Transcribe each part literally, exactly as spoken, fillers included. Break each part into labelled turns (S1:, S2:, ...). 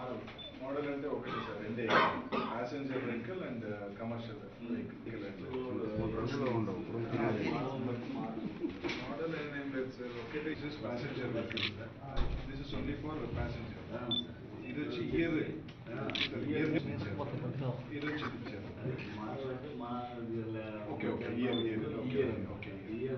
S1: Model అంటే ఒకటి sir రెండే passenger vehicle and commercial vehicle model ఏం లేదు సార్ ఒకటి is passenger vehicle sir this is only for passenger ఇది వచ్చి ఇయర్ ఇయర్ ఇది వచ్చి okay okay year year okay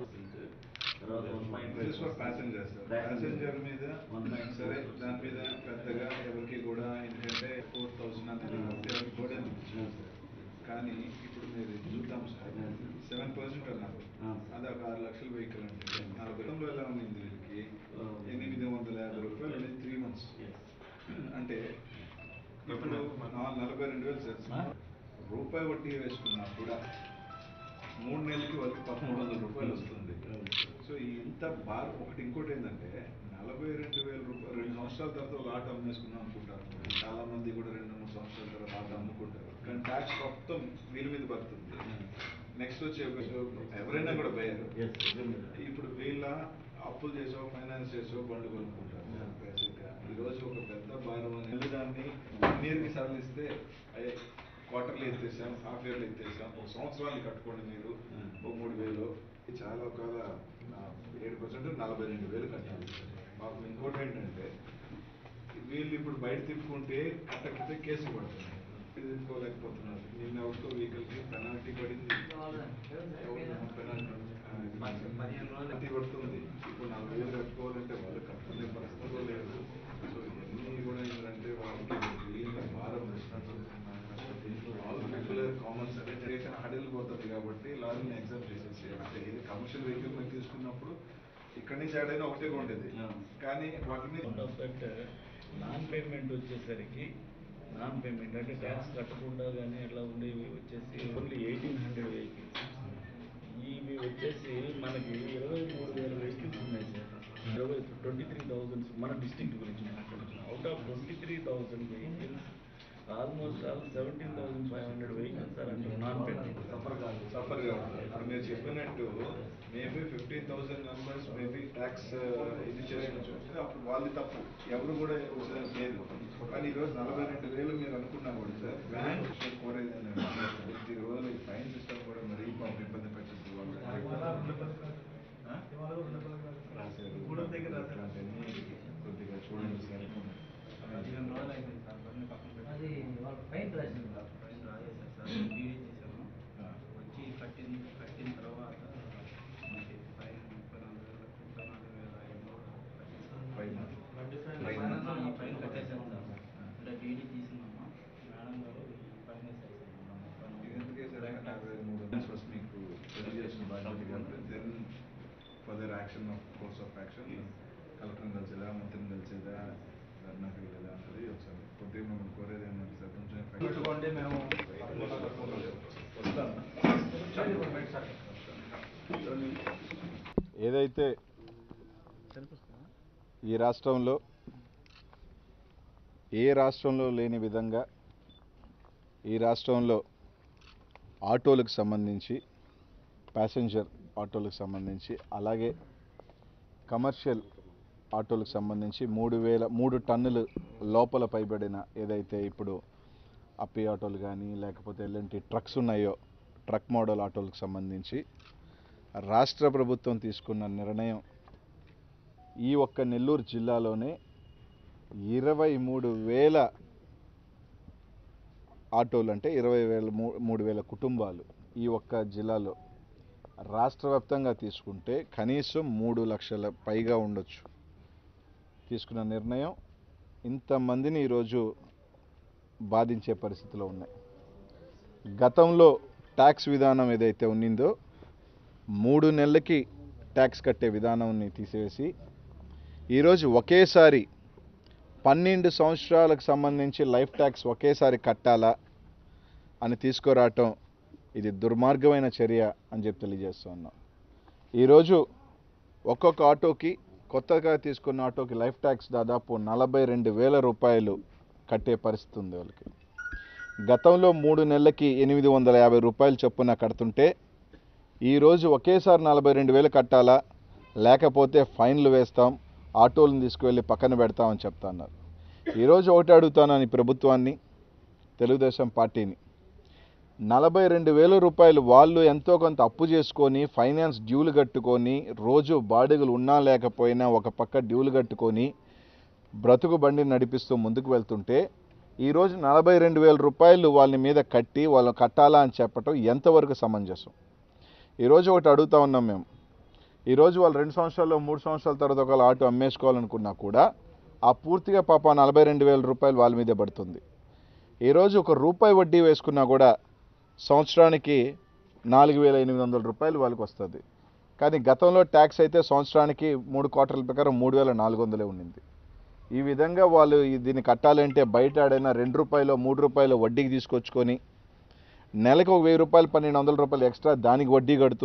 S1: passenger passenger మీద సరే దాని మీద పెద్దగా ఎవరికి కూడా ఎందుకంటే ఫోర్ థౌసండ్ అనేది కూడా కానీ ఇప్పుడు మీరు చూద్దాం సార్ సెవెన్ పర్సెంట్ అన్నారు అది ఒక ఆరు లక్షల వెహికల్ అంటే నలభై గతంలో ఎలా ఉంది వీళ్ళకి ఎనిమిది వందల యాభై రూపాయలు అనేది త్రీ మంత్స్ అంటే ఇప్పుడు నలభై రెండు వేలు సార్ రూపాయి వడ్డీ వేసుకున్నా కూడా మూడు నెలలకి వాళ్ళకి పదమూడు వందల రూపాయలు వస్తుంది. సో ఇంత బార్ ఒకటి ఇంకోటి ఏంటంటే నలభై రెండు వేల రూపాయలు రెండు సంవత్సరాల తర్వాత ఒక ఆట అమ్మేసుకున్నాం అనుకుంటారు. చాలా మంది కూడా రెండు మూడు సంవత్సరాల తర్వాత ఆట అమ్ముకుంటారు కానీ ట్యాక్స్ మొత్తం వీళ్ళ మీద పడుతుంది. నెక్స్ట్ వచ్చి ఎవరైనా కూడా బయరు ఇప్పుడు వీళ్ళ అప్పులు చేసో ఫైనాన్స్ చేసో బండ్లు కొనుక్కుంటారు. బేసిక్గా ఈరోజు ఒక పెద్ద భారం అనేది దాన్ని వన్ ఇయర్కి సరళిస్తే క్వార్టర్లు ఎత్తేసాం, హాఫ్ ఇయర్లు ఎత్తేసాం, ఒక సంవత్సరాలు కట్టుకోండి మీరు ఒక మూడు వేలు చాలా ఒక ఏడు పర్సెంట్ నలభై రెండు వేలు కట్టాలి. మాకు ఇంకోటి ఏంటంటే వీళ్ళు ఇప్పుడు బయట తిప్పుకుంటే కట్టకపోతే కేసు పడుతున్నాయి, తిప్పుకోలేకపోతున్నారు. నిన్న ఒక వెహికల్కి పెనాల్టీ పడింది, పెనాల్టీ పడుతుంది. ఇప్పుడు నలభై వేలు కట్టుకోవాలంటే వాళ్ళు కట్టుకునే పరిస్థితుల్లో లేదు. సో ఇవన్నీ కూడా ఏంటంటే వాళ్ళకి భారం కామన్ సర్టిఫికేషన్ హడిల్ పోతుంది కాబట్టి లారీని ఎగ్జామ్ చేసేసి అంటే ఇది కమర్షియల్ వెహికల్ మేము తీసుకున్నప్పుడు ఇక్కడి నుంచి యాడైనా ఒకటే ఉండేది కానీ వాటిని
S2: నాన్ పేమెంట్ వచ్చేసరికి నాన్ పేమెంట్ అంటే ట్యాక్స్ కట్టకుండా కానీ అట్లా ఉండేవి వచ్చేసి ఓన్లీ ఎయిటీన్ హండ్రెడ్ వెహికల్స్. ఇవి వచ్చేసి మనకి ఇరవై మూడు వేల వెహికల్స్ ఉన్నాయి సార్. ఇరవై ట్వంటీ త్రీ థౌజండ్స్ మన డిస్ట్రిక్ట్ గురించి మాట్లాడుతున్నాం. Out of twenty three thousand vehicles almost all seventeen thousand five hundred vehicles sir అంటే నాన్ పేమెంట్
S1: సఫర్ కాదు సఫర్ కాదు ఇప్పుడు మీరు చెప్పినట్టు maybe fifteen thousand members maybe tax ఇది చేయవచ్చు. అప్పుడు వాళ్ళు తప్పు ఎవరు కూడా లేదు. కానీ ఈరోజు నలభై రెండు వేలు మీరు అనుకున్నా కూడా సార్ బ్యాంక్ కోరేది ఈ రోజు ఫైన్ సిస్టమ్ కూడా మరీ పాపం ఇబ్బంది పెట్టచ్చు. కొద్దిగా చూడండి సార్.
S3: అది వాళ్ళ ఫైన్ రాసింది ఫైన్ రాసేసారు సార్. బీడీ చేసాము వచ్చి కట్టిన కట్టిన తర్వాత మనకి ఫైన్ ముప్పై నాలుగు వేల ముప్పై నాలుగు వేల ఐదు వందలు ఫైన్ కట్టేసాము సార్. అంటే బీడీ తీసుకున్నాము మేడం గారు ఫైన్
S1: వేసేసారు. మీకు తెలియజేసిన బాధ్యత then further action of course of action కలెక్టర్ని కలిసేదా మంత్రిని కలిసేదా ధర్నాకి వెళ్ళేదా అన్నది ఒకసారి కొద్దిగా మిమ్మల్ని కోరేది ఏంటంటే సార్ కొంచెం మేము
S4: ఏదైతే ఈ రాష్ట్రంలో ఏ రాష్ట్రంలో లేని విధంగా ఈ రాష్ట్రంలో ఆటోలకు సంబంధించి ప్యాసింజర్ ఆటోలకు సంబంధించి అలాగే కమర్షియల్ ఆటోలకు సంబంధించి మూడు వేల మూడు టన్నులు లోపల పైబడిన ఏదైతే ఇప్పుడు అప్పి ఆటోలు కానీ లేకపోతే ఎలాంటి ట్రక్స్ ఉన్నాయో ట్రక్ మోడల్ ఆటోలకు సంబంధించి రాష్ట్ర ప్రభుత్వం తీసుకున్న నిర్ణయం ఈ ఒక్క నెల్లూరు జిల్లాలోనే ఇరవై మూడు వేల ఆటోలు అంటే ఇరవై వేల మూడు వేల కుటుంబాలు ఈ ఒక్క జిల్లాలో రాష్ట్ర వ్యాప్తంగా తీసుకుంటే కనీసం మూడు లక్షల పైగా ఉండొచ్చు. తీసుకున్న నిర్ణయం ఇంతమందిని ఈరోజు బాధించే పరిస్థితిలో ఉన్నాయి. గతంలో ట్యాక్స్ విధానం ఏదైతే ఉన్నిందో మూడు నెలలకి ట్యాక్స్ కట్టే విధానాన్ని తీసివేసి ఈరోజు ఒకేసారి పన్నెండు సంవత్సరాలకు సంబంధించి లైఫ్ ట్యాక్స్ ఒకేసారి కట్టాలా అని తీసుకురావటం ఇది దుర్మార్గమైన చర్య అని చెప్పి తెలియజేస్తూ ఉన్నాం. ఈరోజు ఒక్కొక్క ఆటోకి కొత్తగా తీసుకున్న ఆటోకి లైఫ్ ట్యాక్స్ దాదాపు నలభై రెండు వేల రూపాయలు కట్టే పరిస్థితి ఉంది వాళ్ళకి. గతంలో మూడు నెలలకి ఎనిమిది వందల యాభై రూపాయలు చొప్పున కడుతుంటే ఈరోజు ఒకేసారి నలభై రెండు వేలు కట్టాలా లేకపోతే ఫైన్లు వేస్తాం ఆటోలను తీసుకువెళ్ళి పక్కన పెడతామని చెప్తున్నారు. ఈరోజు ఒకటి అడుగుతానని ప్రభుత్వాన్ని, తెలుగుదేశం పార్టీని, నలభై రెండు వేల రూపాయలు వాళ్ళు ఎంతో కొంత అప్పు చేసుకొని ఫైనాన్స్ డ్యూలు కట్టుకొని రోజు బాడుగులు ఉన్నా లేకపోయినా ఒక పక్క డ్యూలు కట్టుకొని బ్రతుకు బండిని నడిపిస్తూ ముందుకు వెళ్తుంటే ఈరోజు నలభై రెండు వేల రూపాయలు వాళ్ళ మీద కట్టి వాళ్ళు కట్టాలా అని చెప్పటం ఎంతవరకు సమంజసం? ఈరోజు ఒకటి అడుగుతా ఉన్నాం మేము. ఈరోజు వాళ్ళు రెండు సంవత్సరాల్లో మూడు సంవత్సరాల తర్వాత ఒకవేళ ఆటో అమ్మేసుకోవాలనుకున్నా కూడా ఆ పూర్తిగా పాప నలభై రెండు వేల రూపాయలు వాళ్ళ మీదే పడుతుంది. ఈరోజు ఒక రూపాయి వడ్డీ వేసుకున్నా కూడా సంవత్సరానికి నాలుగు వేల ఎనిమిది వందల రూపాయలు వాళ్ళకి వస్తుంది. కానీ గతంలో ట్యాక్స్ అయితే సంవత్సరానికి మూడు క్వార్టర్ల ప్రకారం మూడు వేల నాలుగు వందలే ఉండింది. ఈ విధంగా వాళ్ళు దీన్ని కట్టాలంటే బయట ఆడైనా రెండు రూపాయలు మూడు రూపాయలు వడ్డీకి తీసుకొచ్చుకొని నెలకు ఒక వెయ్యి రూపాయలు పన్నెండు వందల రూపాయలు ఎక్స్ట్రా దానికి వడ్డీ కడుతూ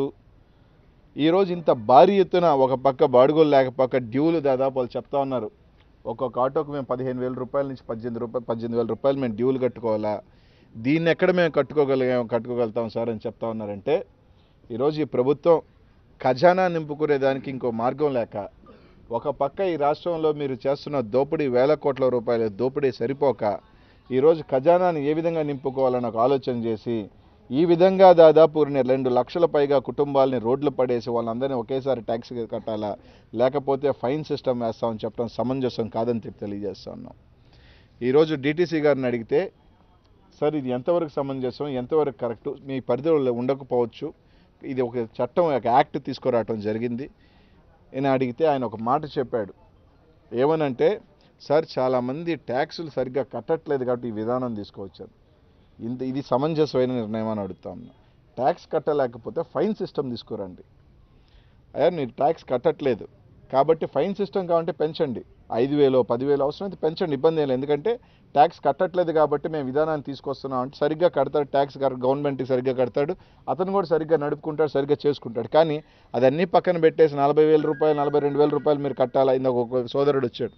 S4: ఈరోజు ఇంత భారీ ఎత్తున ఒక పక్క బాడుగోలు లేకపోక డ్యూలు దాదాపు వాళ్ళు చెప్తా ఉన్నారు. ఒక్కొక్క ఆటోకు మేము పదిహేను వేల రూపాయల నుంచి పద్దెనిమిది రూపాయలు పద్దెనిమిది వేల రూపాయలు మేము డ్యూలు కట్టుకోవాలా, దీన్ని ఎక్కడ మేము కట్టుకోగలిగాం కట్టుకోగలుగుతాం సార్ అని చెప్తా ఉన్నారంటే ఈరోజు ఈ ప్రభుత్వం ఖజానా నింపుకునే దానికి ఇంకో మార్గం లేక ఒక పక్క ఈ రాష్ట్రంలో మీరు చేస్తున్న దోపిడీ వేల కోట్ల రూపాయల దోపిడీ సరిపోక ఈరోజు ఖజానాని ఏ విధంగా నింపుకోవాలని ఒక ఆలోచన చేసి ఈ విధంగా దాదాపు రెండు లక్షల పైగా కుటుంబాలని రోడ్లు పడేసి వాళ్ళందరినీ ఒకేసారి ట్యాక్స్ కట్టాలా లేకపోతే ఫైన్ సిస్టమ్ వేస్తామని చెప్పడం సమంజసం కాదని చెప్పి తెలియజేస్తా ఉన్నాం. ఈరోజు డీటీసీ గారిని అడిగితే సార్ ఇది ఎంతవరకు సమంజసం, ఎంతవరకు కరెక్టు, మీ పరిధిలో ఉండకపోవచ్చు, ఇది ఒక చట్టం ఒక యాక్ట్ తీసుకురావటం జరిగింది అని అడిగితే ఆయన ఒక మాట చెప్పాడు. ఏమనంటే సార్ చాలామంది ట్యాక్సులు సరిగ్గా కట్టట్లేదు కాబట్టి ఈ విధానం తీసుకువచ్చారు. ఇంత ఇది సమంజసమైన నిర్ణయం అని అడుగుతా ఉన్నా. ట్యాక్స్ కట్టలేకపోతే ఫైన్ సిస్టమ్ తీసుకురండి. అయ్యా మీరు ట్యాక్స్ కట్టట్లేదు కాబట్టి ఫైన్ సిస్టమ్ కావాలంటే పెంచండి, ఐదు వేలు పదివేలు అవసరం అయితే పెంచండి, ఇబ్బంది ఏం లేదు. ఎందుకంటే ట్యాక్స్ కట్టట్లేదు కాబట్టి మేము విధానాన్ని తీసుకొస్తున్నాం అంటే సరిగ్గా కడతాడు, ట్యాక్స్ గవర్నమెంట్కి సరిగ్గా కడతాడు, అతను కూడా సరిగ్గా నడుపుకుంటాడు, సరిగ్గా చేసుకుంటాడు. కానీ అదన్నీ పక్కన పెట్టేసి నలభై వేల రూపాయలు నలభై రెండు వేల రూపాయలు మీరు కట్టాలా. ఇందాక ఒక సోదరుడు వచ్చాడు,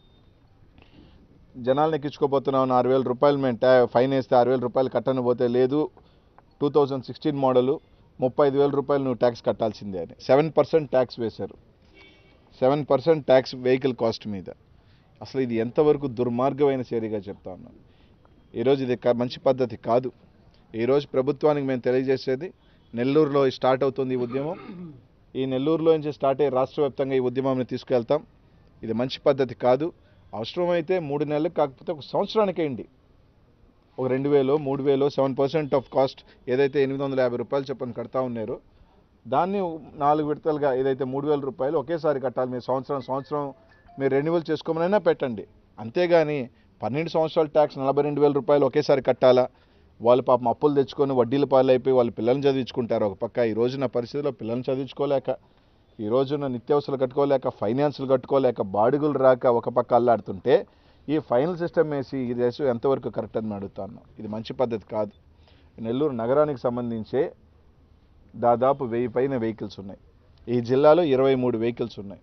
S4: జనాలను ఎక్కించుకోపోతున్నాం ఆరు వేల రూపాయలు మేము ట్యా ఫైన్ వేస్తే ఆరు వేల రూపాయలు కట్టని పోతే లేదు టూ థౌజండ్ సిక్స్టీన్ మోడలు ముప్పై ఐదు వేల రూపాయలు నువ్వు ట్యాక్స్ కట్టాల్సిందే అని సెవెన్ పర్సెంట్ ట్యాక్స్ వేశారు. Seven percent tax vehicle cost మీద. అసలు ఇది ఎంతవరకు దుర్మార్గమైన చర్యగా చెప్తా ఉన్నాను. ఈరోజు ఇది మంచి పద్ధతి కాదు. ఈరోజు ప్రభుత్వానికి మేము తెలియజేసేది నెల్లూరులో స్టార్ట్ అవుతుంది ఈ ఉద్యమం. ఈ నెల్లూరులో నుంచి స్టార్ట్ అయ్యి రాష్ట్ర వ్యాప్తంగా ఈ ఉద్యమాన్ని తీసుకెళ్తాం. ఇది మంచి పద్ధతి కాదు. అవసరమైతే మూడు నెలలకు కాకపోతే ఒక సంవత్సరానికి వేయండి, ఒక రెండు వేలు మూడు వేలు సెవెన్ పర్సెంట్ ఆఫ్ కాస్ట్ ఏదైతే ఎనిమిది వందల యాభై రూపాయలు చెప్పని కడతా ఉన్నారో దాన్ని నాలుగు విడతలుగా ఏదైతే మూడు వేల రూపాయలు ఒకేసారి కట్టాలి. మీరు సంవత్సరం సంవత్సరం మీరు రెన్యువల్ చేసుకోమనైనా పెట్టండి. అంతేగాని పన్నెండు సంవత్సరాల ట్యాక్స్ నలభై రెండు వేల రూపాయలు ఒకేసారి కట్టాలా? వాళ్ళు పాపం అప్పులు తెచ్చుకొని వడ్డీల పాలైపోయి వాళ్ళు పిల్లల్ని చదివించుకుంటారు. ఒక పక్క ఈ రోజున పరిస్థితిలో పిల్లల్ని చదివించుకోలేక, ఈ రోజున నిత్యావసరాలు కట్టుకోలేక, ఫైనాన్సులు కట్టుకోలేక, బాడుగులు రాక ఒక పక్క అల్లాడుతుంటే ఈ ఫైనల్ సిస్టమ్ వేసి ఇది వేసి ఎంతవరకు కరెక్ట్ అని అడుగుతాను. ఇది మంచి పద్ధతి కాదు. నెల్లూరు నగరానికి సంబంధించే దాదాపు వెయ్యి పైన వెహికల్స్ ఉన్నాయి. ఈ జిల్లాలో ఇరవై మూడు వెహికల్స్ ఉన్నాయి.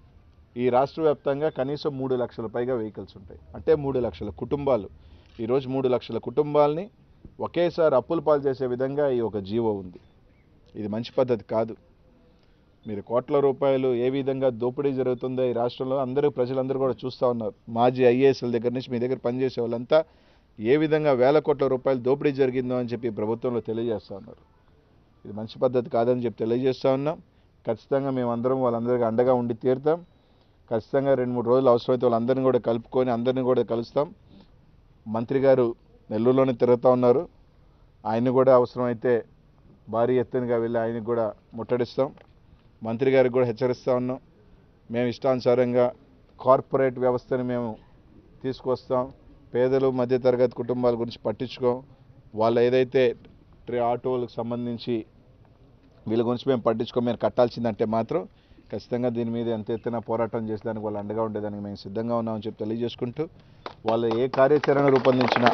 S4: ఈ రాష్ట్ర వ్యాప్తంగా కనీసం మూడు లక్షల పైగా వెహికల్స్ ఉంటాయి. అంటే మూడు లక్షల కుటుంబాలు. ఈరోజు మూడు లక్షల కుటుంబాలని ఒకేసారి అప్పుల పాలు చేసే విధంగా ఈ ఒక జీవో ఉంది. ఇది మంచి పద్ధతి కాదు. మీరు కోట్ల రూపాయలు ఏ విధంగా దోపిడీ జరుగుతుందో ఈ రాష్ట్రంలో అందరూ ప్రజలందరూ కూడా చూస్తూ ఉన్నారు. మాజీ ఐఏఎస్ల దగ్గర నుంచి మీ దగ్గర పనిచేసే వాళ్ళంతా ఏ విధంగా వేల కోట్ల రూపాయలు దోపిడీ జరిగిందో అని చెప్పి ప్రభుత్వంలో తెలియజేస్తూ ఉన్నారు. ఇది మంచి పద్ధతి కాదని చెప్పి తెలియజేస్తూ ఉన్నాం. ఖచ్చితంగా మేమందరం వాళ్ళందరికీ అండగా ఉండి తీరుతాం. ఖచ్చితంగా రెండు మూడు రోజులు అవసరమైతే వాళ్ళందరినీ కూడా కలుపుకొని అందరినీ కూడా కలుస్తాం. మంత్రి గారు నెల్లూరులోనే తిరుగుతూ ఉన్నారు. ఆయన కూడా అవసరమైతే భారీ ఎత్తునగా వెళ్ళి ఆయనకు కూడా ముట్టడిస్తాం. మంత్రి గారికి కూడా హెచ్చరిస్తూ ఉన్నాం. మేము ఇష్టానుసారంగా కార్పొరేట్ వ్యవస్థని మేము తీసుకొస్తాం. పేదలు మధ్యతరగతి కుటుంబాల గురించి పట్టించుకోం. వాళ్ళు ఏదైతే ఆటోలకు సంబంధించి వీళ్ళ గురించి మేము పట్టించుకోం. మీరు కట్టాల్సిందంటే మాత్రం ఖచ్చితంగా దీని మీద ఎంత ఎత్తున పోరాటం చేసేదానికి వాళ్ళు అండగా ఉండేదానికి మేము సిద్ధంగా ఉన్నామని చెప్పి తెలియజేసుకుంటూ వాళ్ళు ఏ కార్యాచరణ రూపొందించినా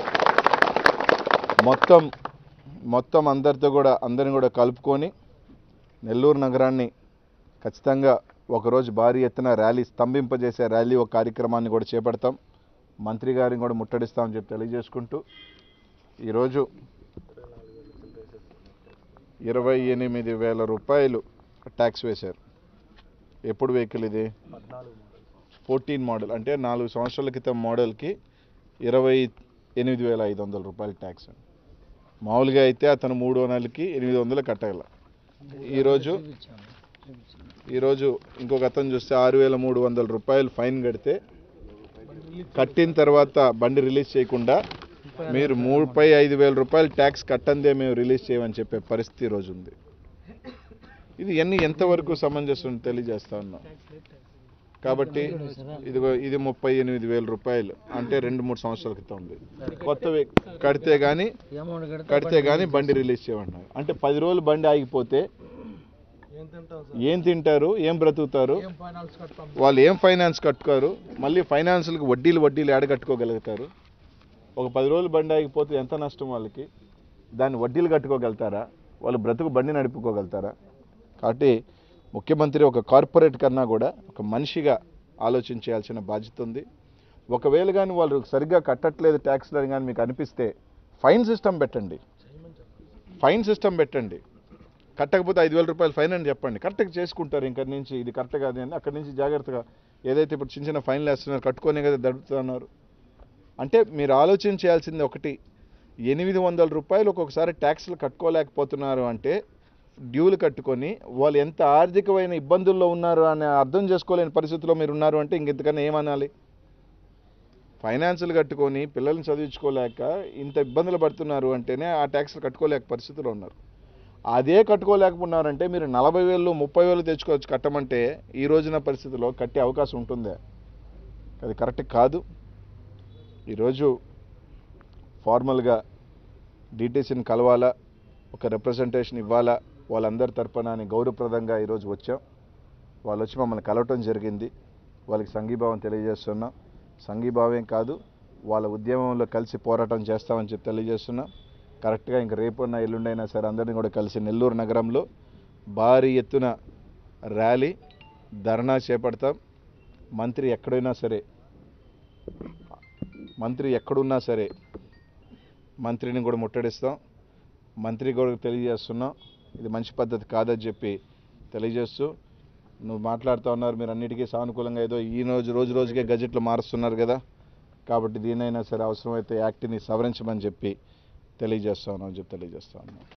S4: మొత్తం మొత్తం అందరితో కూడా అందరిని కూడా కలుపుకొని నెల్లూరు నగరాన్ని ఖచ్చితంగా ఒకరోజు భారీ ఎత్తున ర్యాలీ స్తంభింపజేసే ర్యాలీ ఒక కార్యక్రమాన్ని కూడా చేపడతాం. మంత్రి గారిని కూడా ముట్టడిస్తామని చెప్పి తెలియజేసుకుంటూ ఈరోజు ఇరవై ఎనిమిది వేల రూపాయలు ట్యాక్స్ వేశారు. ఎప్పుడు వెహికల్ ఇది? ఫోర్టీన్ మోడల్ అంటే నాలుగు సంవత్సరాల క్రితం మోడల్కి ఇరవై ఎనిమిది వేల ఐదు వందల రూపాయలు ట్యాక్స్. మామూలుగా అయితే అతను మూడో నెలకి ఎనిమిది వందలు కట్టాల. ఈరోజు ఈరోజు ఇంకొక అతను చూస్తే ఆరు వేల మూడు వందల రూపాయలు ఫైన్ కడితే కట్టిన తర్వాత బండి రిలీజ్ చేయకుండా మీరు ముప్పై ఐదు వేల రూపాయలు ట్యాక్స్ కట్టందే మేము రిలీజ్ చేయమని చెప్పే పరిస్థితి ఈరోజు ఉంది. ఇది ఎన్ని ఎంతవరకు సమంజసం తెలియజేస్తా ఉన్నాం. కాబట్టి ఇదిగో ఇది ముప్పై ఎనిమిది వేల రూపాయలు అంటే రెండు మూడు సంవత్సరాల క్రితం ఉంది. కొత్తవి కడితే కానీ కడితే కానీ బండి రిలీజ్ చేయమన్నారు. అంటే పది రోజులు బండి ఆగిపోతే ఏం తింటారు, ఏం బ్రతుకుతారు, వాళ్ళు ఏం ఫైనాన్స్ కట్టుకోరు, మళ్ళీ ఫైనాన్స్లకు వడ్డీలు వడ్డీలు ఏడ కట్టుకోగలుగుతారు? ఒక పది రోజులు బండి ఆగిపోతే ఎంత నష్టం వాళ్ళకి? దాన్ని వడ్డీలు కట్టుకోగలుగుతారా? వాళ్ళు బ్రతుకు బండి నడుపుకోగలుగుతారా? కాబట్టి ముఖ్యమంత్రి ఒక కార్పొరేట్ కన్నా కూడా ఒక మనిషిగా ఆలోచించాల్సిన బాధ్యత ఉంది. ఒకవేళ కానీ వాళ్ళు సరిగ్గా కట్టట్లేదు ట్యాక్స్లు అని కానీ మీకు అనిపిస్తే ఫైన్ సిస్టమ్ పెట్టండి, ఫైన్ సిస్టమ్ పెట్టండి. కట్టకపోతే ఐదు వేల రూపాయలు ఫైన్ అని చెప్పండి, కరెక్ట్గా చేసుకుంటారు. ఇంకటి నుంచి ఇది కరెక్ట్ కాదు అని అక్కడి నుంచి జాగ్రత్తగా ఏదైతే ఇప్పుడు చిన్న చిన్న ఫైన్లు వేస్తున్నారు కట్టుకునే కదా దడుపుతున్నారు. అంటే మీరు ఆలోచించాల్సింది ఒకటి, ఎనిమిది వందల రూపాయలు ఒక్కొక్కసారి ట్యాక్స్లు కట్టుకోలేకపోతున్నారు అంటే డ్యూలు కట్టుకొని వాళ్ళు ఎంత ఆర్థికమైన ఇబ్బందుల్లో ఉన్నారు అని అర్థం చేసుకోలేని పరిస్థితిలో మీరు ఉన్నారు అంటే ఇంకెంతకన్నా ఏమనాలి? ఫైనాన్సులు కట్టుకొని పిల్లల్ని చదివించుకోలేక ఇంత ఇబ్బందులు పడుతున్నారు అంటేనే ఆ ట్యాక్స్లు కట్టుకోలేక పరిస్థితిలో ఉన్నారు. అదే కట్టుకోలేకపోతున్నారంటే మీరు నలభై వేలు ముప్పై వేలు తెచ్చుకోవచ్చు కట్టమంటే ఈ రోజున పరిస్థితిలో కట్టే అవకాశం ఉంటుందా? అది కరెక్ట్ కాదు. ఈరోజు ఫార్మల్గా డీటీసీని కలవాలా, ఒక రిప్రజెంటేషన్ ఇవ్వాలా వాళ్ళందరి తరపున అని గౌరవప్రదంగా ఈరోజు వచ్చాం. వాళ్ళు వచ్చి మమ్మల్ని కలవటం జరిగింది. వాళ్ళకి సంఘీభావం తెలియజేస్తున్నాం. సంఘీభావం కాదు, వాళ్ళ ఉద్యమంలో కలిసి పోరాటం చేస్తామని చెప్పి తెలియజేస్తున్నాం. కరెక్ట్గా ఇంక రేపున్న ఎల్లుండైనా సరే అందరినీ కూడా కలిసి నెల్లూరు నగరంలో భారీ ఎత్తున ర్యాలీ ధర్నా చేపడతాం. మంత్రి ఎక్కడైనా సరే మంత్రి ఎక్కడున్నా సరే మంత్రిని కూడా ముట్టడిస్తాం. మంత్రి కూడా తెలియజేస్తున్నాం ఇది మంచి పద్ధతి కాదని చెప్పి తెలియజేస్తూ, నువ్వు మాట్లాడుతూ ఉన్నారు మీరు అన్నిటికీ సానుకూలంగా ఏదో ఈ రోజు రోజు రోజుకే గజెట్లు మారుస్తున్నారు కదా, కాబట్టి దీనైనా సరే అవసరమైతే యాక్ట్ని సవరించమని చెప్పి తెలియజేస్తా ఉన్నాం చెప్పి తెలియజేస్తా ఉన్నాం.